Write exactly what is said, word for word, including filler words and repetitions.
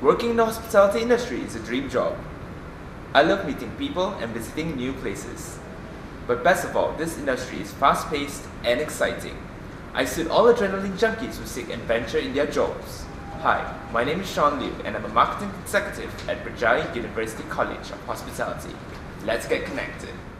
Working in the hospitality industry is a dream job. I love meeting people and visiting new places. But best of all, this industry is fast-paced and exciting. I suit all adrenaline junkies who seek adventure in their jobs. Hi, my name is Shaun Liew and I'm a marketing executive at BERJAYA University College of Hospitality. Let's get connected.